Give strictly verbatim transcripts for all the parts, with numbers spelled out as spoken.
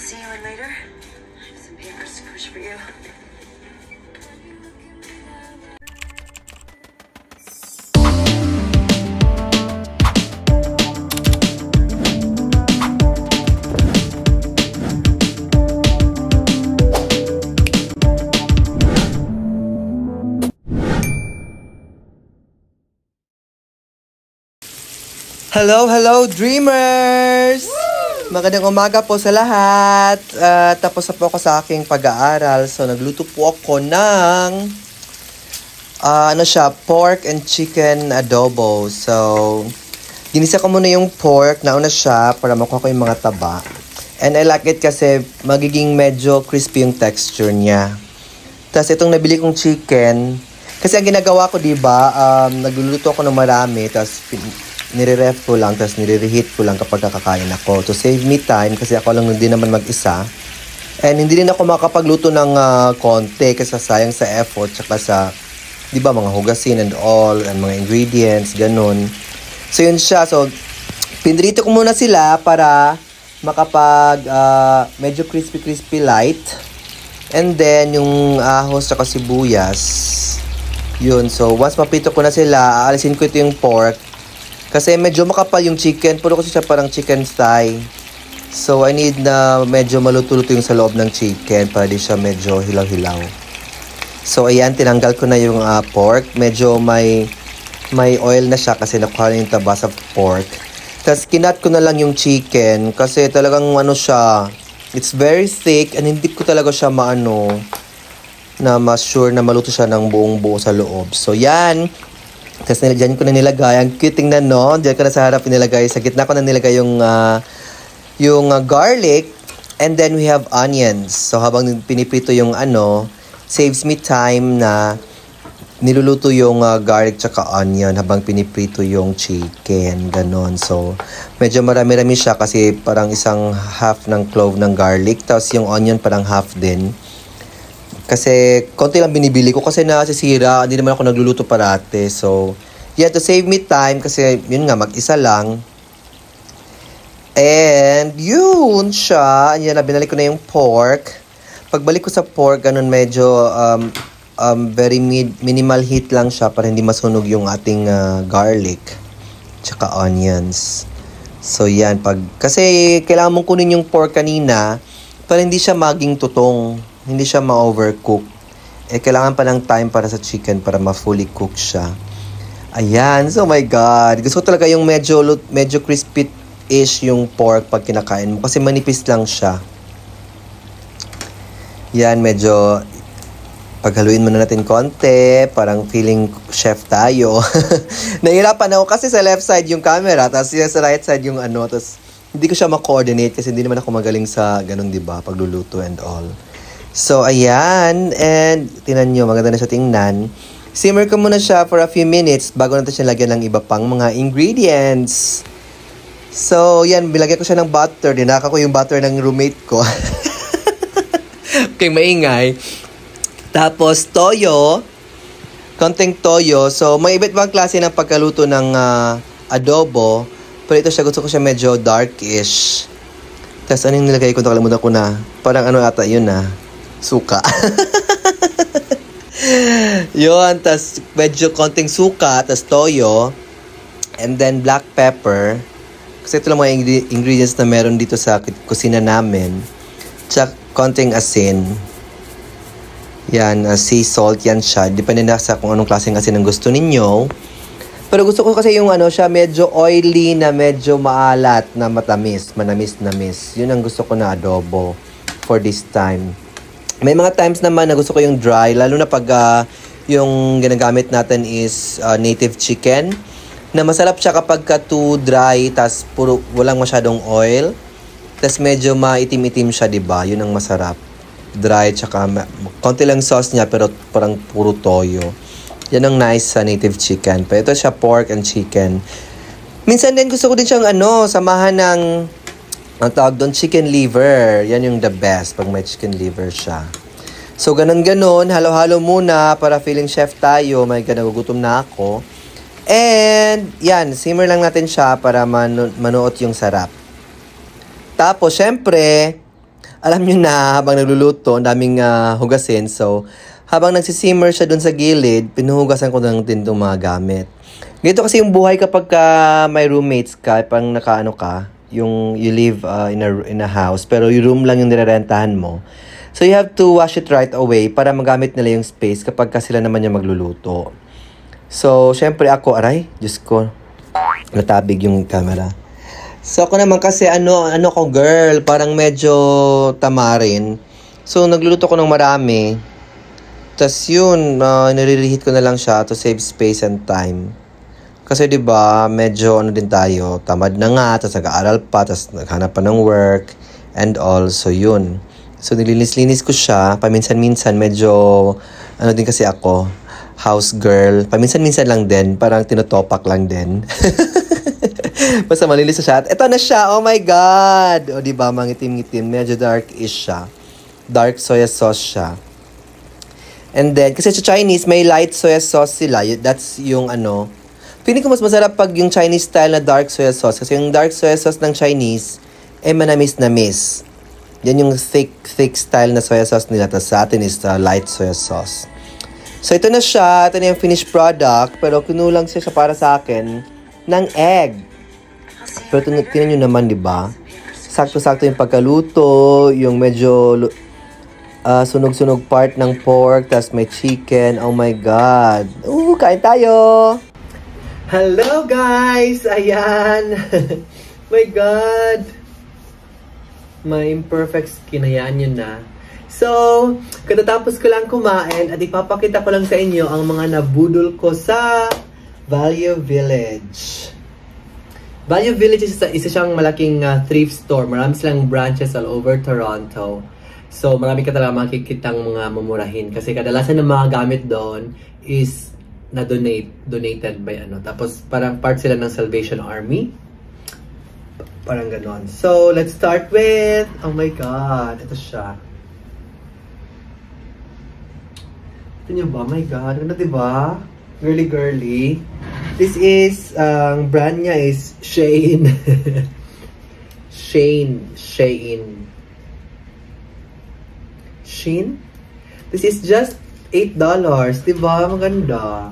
see you in later. I have some papers to push for you. Hello, hello, dreamers! Woo! Magandang umaga po sa lahat. Uh, tapos na po ako sa aking pag-aaral. So, nagluto po ako ng uh, ano siya, pork and chicken adobo. So, ginisa ko muna yung pork. Nauna siya para makuha ko yung mga taba. And I like it kasi magiging medyo crispy yung texture niya. Tapos, itong nabili kong chicken. Kasi ang ginagawa ko, diba, um, nagluluto ako ng marami. Tapos, nire-ref ko lang, tapos nire-reheat ko lang kapag kakakain ako. To save me time, kasi ako lang hindi naman mag-isa. And hindi rin ako makapagluto ng uh, konti, kasi sayang sa effort, tsaka sa, di ba, mga hugasin and all, and mga ingredients, ganun. So, yun siya. So, pinrito ko muna sila para makapag, uh, medyo crispy-crispy light. And then, yung ahos tsaka sibuyas. Yun. So, once mapito ko na sila, aalisin ko ito yung pork. Kasi medyo makapal yung chicken. Puro kasi siya parang chicken thigh. So, I need na medyo maluto-luto yung sa loob ng chicken para di siya medyo hilaw-hilaw. So, ayan. Tinanggal ko na yung uh, pork. Medyo may, may oil na siya kasi nakuha na yung taba sa pork. Tapos, kinat ko na lang yung chicken. Kasi talagang ano siya, it's very thick. And hindi ko talaga siya maano, na mas sure na maluto siya ng buong-buo sa loob. So, yan. Tapos dyan ko na nilagay. Ang cute tingnan, no? Dyan ko na sa harap nilagay. Sa gitna ko na nilagay yung, uh, yung uh, garlic. And then we have onions. So habang piniprito yung ano, saves me time na niluluto yung uh, garlic tsaka onion habang piniprito yung chicken. Ganon. So medyo marami-rami siya kasi parang isang half ng clove ng garlic. Tapos yung onion parang half din. Kasi, konti lang binibili ko kasi nasisira. Hindi naman ako nagluluto parate. So, yeah, to save me time. Kasi, yun nga, mag-isa lang. And, yun siya. Yan na, binalik ko na yung pork. Pagbalik ko sa pork, ganun medyo um, um, very mid, minimal heat lang siya para hindi masunog yung ating uh, garlic. Tsaka onions. So, yan. Pag, kasi, kailangan mong kunin yung pork kanina para hindi siya maging tutong. Hindi siya ma-overcook. Eh, kailangan pa ng time para sa chicken para ma-fully cook siya. Ayan. So, oh my God. Gusto ko talaga yung medyo, medyo crispy-ish yung pork pag kinakain mo. Kasi manipis lang siya. Yan, medyo paghaluin muna natin konti. Parang feeling chef tayo. Nahirapan ako kasi sa left side yung camera. Tapos sa right side yung ano. Tapos hindi ko siya ma-coordinate kasi hindi naman ako magaling sa ganun, diba? Pagluluto and all. So, ayan. And, tinan nyo, maganda na siya tingnan. Simmer ko muna siya for a few minutes bago natin siya lagyan ng iba pang mga ingredients. So, yan. Bilagyan ko siya ng butter. Dinaka ko yung butter ng roommate ko. Okay, maingay. Tapos, toyo. Konting toyo. So, may iba't ibang klase ng pagkaluto ng uh, adobo. Pero ito siya, gusto ko siya medyo darkish. Tapos, anong nilagay ko? Nakalimutan ko na. Parang ano ata yun ah. Suka. Yun, tas medyo konting suka, tas toyo, and then black pepper. Kasi ito lang mga ing- ingredients na meron dito sa kusina namin. Tsaka konting asin. Yan, uh, sea salt, yan siya. Depende na sa kung anong klaseng asin ang gusto ninyo. Pero gusto ko kasi yung ano siya, medyo oily na medyo maalat na matamis, manamis-namis. Yun ang gusto ko na adobo for this time. May mga times naman na gusto ko yung dry, lalo na pag uh, yung ginagamit natin is uh, native chicken. Na masarap siya kapag ka too dry, tas puro, walang masyadong oil. Tas medyo maitim-itim siya, diba? Yun ang masarap. Dry, tsaka konti lang sauce niya, pero parang puro toyo. Yan ang nice sa native chicken. Pero ito siya pork and chicken. Minsan din gusto ko din siyang ano, samahan ng ang tawag doon, chicken liver. Yan yung the best pag may chicken liver siya. So, ganun-ganun. Halo-halo muna para feeling chef tayo. May nagugutom na ako. And, yan. Simmer lang natin siya para manu- manuot yung sarap. Tapos, syempre, alam nyo na, habang nagluluto, ang daming uh, hugasin. So, habang nagsisimmer siya dun sa gilid, pinuhugasan ko lang din itong mga gamit. Ganito kasi yung buhay kapag uh, may roommates ka, pang nakaano ka, yung you live uh, in, a, in a house, pero yung room lang yung nirerentahan mo. So, you have to wash it right away para magamit nila yung space kapag ka sila naman yung magluluto. So, syempre ako, aray, Diyos ko, natabig yung camera. So, ako naman kasi, ano, ano ko, girl, parang medyo tamarin. So, nagluluto ko ng marami. Tapos yun, uh, nire-reheat ko na lang siya to save space and time. Kasi, di ba medyo, ano din tayo, tamad na nga, tapos nag-aaral pa, tapos naghanap pa ng work, and all. So, yun. So, nilinis-linis ko siya. Paminsan-minsan, medyo, ano din kasi ako, house girl. Paminsan-minsan lang din, parang tinotopak lang din. Basta malinis na siya. At ito na siya. Oh my God! O diba, mangitim-ngitim. Medyo dark-ish siya. Dark soy sauce siya. And then, kasi sa Chinese, may light soy sauce sila. That's yung ano. Feeling ko mas masarap pag yung Chinese style na dark soy sauce. Kasi yung dark soy sauce ng Chinese, eh manamis-namis. Yan yung thick, thick style na soy sauce nila. Tapos sa atin is uh, light soy sauce. So, ito na siya. Ito na yung finished product. Pero kinulang siya, siya para sa akin ng egg. Pero tinan nyo naman, di ba? Sakto-sakto yung pagkaluto, yung medyo uh, sunog-sunog part ng pork, tas may chicken. Oh my God. Uh, kain tayo! Hello, guys! Ayan! My God! My imperfect skin. Ayan yun na. So, katatapos ko lang kumain at ipapakita ko lang sa inyo ang mga nabudol ko sa Value Village. Value Village is isa, isa siyang malaking uh, thrift store. Marami silang branches all over Toronto. So, marami ka talaga makikitang mga mamurahin. Kasi kadalasan ng mga gamit doon is na-donate, donated by ano. Tapos, parang part sila ng Salvation Army. Parang ganon. So, let's start with, oh my God, ito siya. Ito niyo ba? Oh my God, ano diba? Girly girly. This is, ang um, brand niya is Shane. Shane. Shane. Shane? This is just eight dollars. Diba? Maganda.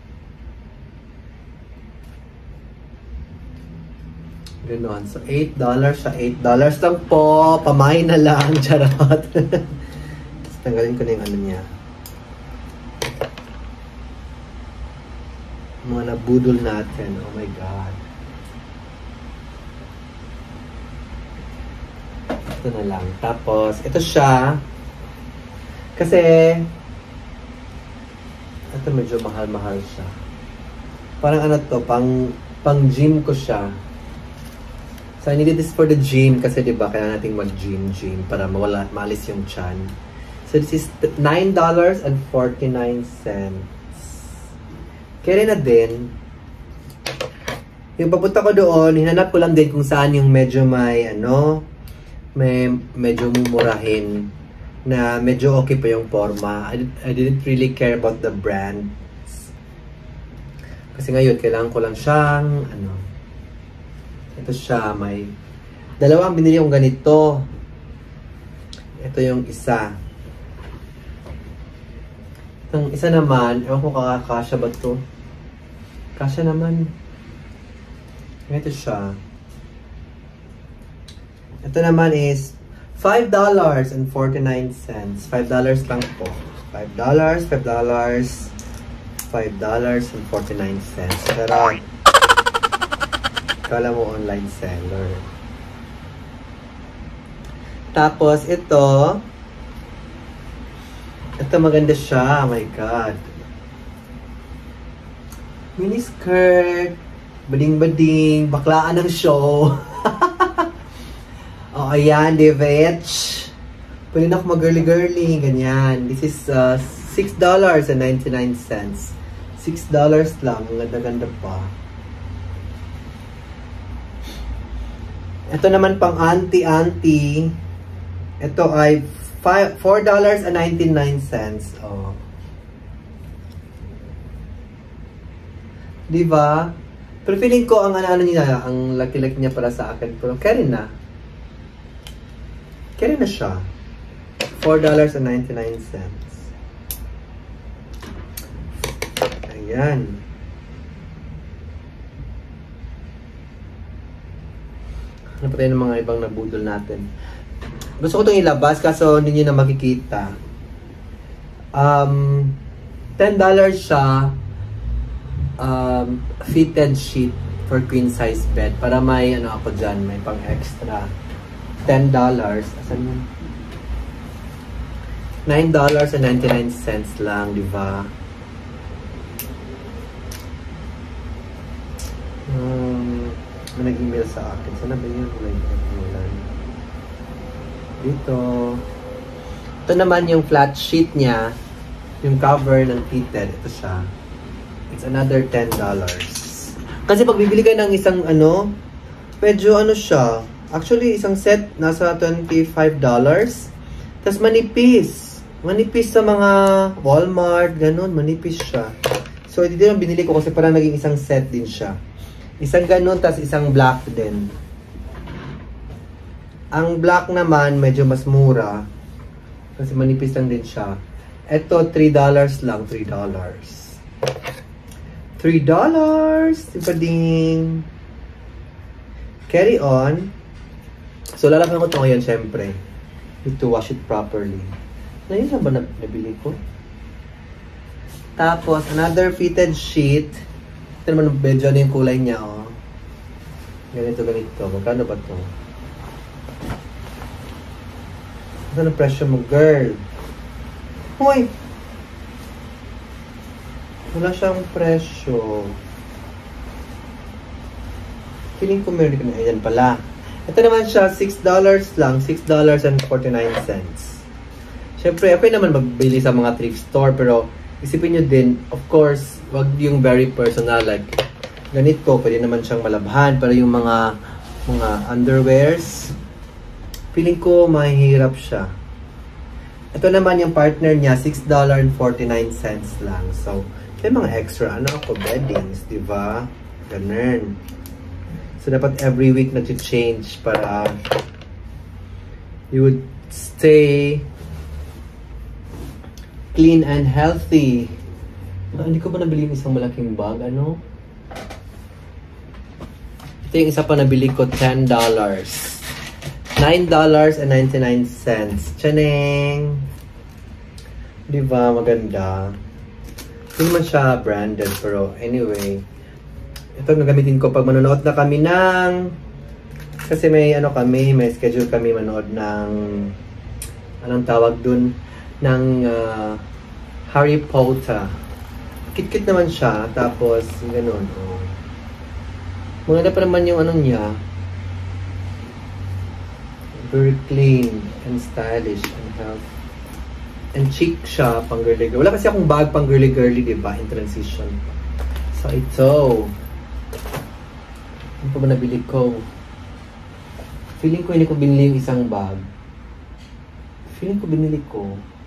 Ganon. So, eight dollars siya. eight dollars lang po. Pamain na lang. Charot. Tanggalin ko na yung ano niya. Mga nabudol natin. Oh my God. Ito na lang. Tapos, ito siya. Kasi, ito medyo mahal-mahal siya. Parang ano to, pang, pang gym ko siya. So, I needed this for the gym. Kasi diba, kailangan nating mag-gym, gym para mawala, maalis yung chan. So, this is nine dollars and forty-nine cents. Kaya na din, yung papunta ko doon, hinanap ko lang din kung saan yung medyo may, ano, may medyo mumurahin, na medyo okay pa yung forma. I, I didn't really care about the brand. Kasi ngayon, kailangan ko lang siyang, ano, ito siya, may, dalawang binili kong ganito. Ito yung isa. Ang isa naman, ewan ko kakakasya ba ito? Kasya naman. Ito siya. Ito naman is five dollars and forty-nine cents. five dollars lang po. five dollars, five dollars, five dollars and forty-nine cents. Pero, kala mo online seller. Tapos, ito, ito maganda siya. Oh my God. Mini skirt. Bading-bading. Baklaan ng show. Oh, ayan. Divich. Pwede na ako mag-girly-girly. Ganyan. This is uh, six dollars and ninety-nine cents. six dollars lang. Ang ganda-ganda pa. Ito naman pang auntie-auntie. Ito ay four dollars and ninety-nine cents. Oh. Diba? Pero feeling ko ang ano niya, ang laki-laki niya para sa akin. Pero carry na. Kaya na siya. four dollars and ninety-nine cents. Ayan. Ano pa tayo ng mga ibang nabudol natin? Gusto ko itong ilabas kaso hindi nyo na makikita. Um, ten dollars siya. Um, fitted sheet for queen size bed. Para may ano ako dyan, may pang extra. ten dollars. Asan yun? nine dollars and ninety-nine cents lang, di ba? Um, may nag-email sa akin. Sana ba yun? May nag-emailan. Dito. Ito naman yung flat sheet niya. Yung cover ng fitted. Ito siya. It's another ten dollars. Kasi pag bibili kayo ng isang ano, medyo ano siya. Actually, isang set nasa twenty-five dollars. Tapos manipis. Manipis sa mga Walmart, ganun. Manipis siya. So, ito din ang binili ko kasi parang naging isang set din siya. Isang ganun, tapos isang black din. Ang black naman, medyo mas mura. Kasi manipis lang din siya. Ito, three dollars lang. three dollars. three dollars. Iba ding. Carry on. So, lalagyan ko ito ngayon, syempre. Need to wash it properly. Na yun na ba na nabili ko? Tapos, another fitted sheet. Ito naman, medyo na yung kulay niya, oh. Ganito, ganito. Magkano ba ito? Ano ang presyo mo, girl? Hoy! Wala siyang presyo. Feeling ko meron ka na. Ayan pala. Ito naman siya, six dollars lang. six dollars and forty-nine cents. Siyempre, okay naman magbili sa mga thrift store, pero isipin nyo din, of course, wag yung very personal, like, ganito, pwede naman siyang malabhan, pero yung mga, mga underwears, feeling ko mahirap siya. Ito naman yung partner niya, six dollars and forty-nine cents lang. So, may mga extra, ano ako, beddings, diba? Ganun. So, dapat every week nag-change para you would stay clean and healthy. Ah, hindi ko ba nabili yung isang malaking bag? Ano? Ito yung isa pa nabili ko, ten dollars. nine dollars and ninety-nine cents. Tsaneng! Diba? Maganda. Hindi naman siya branded, pero anyway. Ito nagamitin ko pag manonood na kami ng... Kasi may ano kami, may schedule kami manood ng... Anong tawag dun? Ng uh, Harry Potter. Kit-kit naman siya. Tapos, ganun. Oh. Maganda pa naman yung ano niya. Very clean and stylish and healthy. And chic siya, pang girly-girly. Wala kasi akong bag pang girly-girly, diba? In transition. So, ito. Ano pa ba nabili ko? Feeling ko hindi ko binili yung isang bag. Feeling ko binili ko.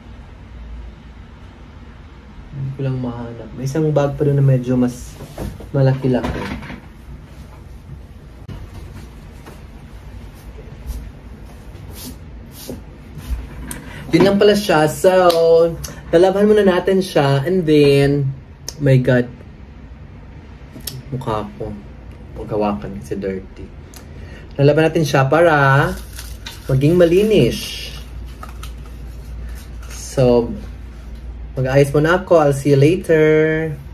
Hindi ko lang mahanap. May isang bag pa rin na medyo mas malaki-laki. Yun lang pala siya. So, lalaban muna natin siya. And then, oh my God. Mukha ko. Pagkawakan kasi dirty. Lalaban natin siya para maging malinis. So, mag-ayos muna ako. I'll see you later.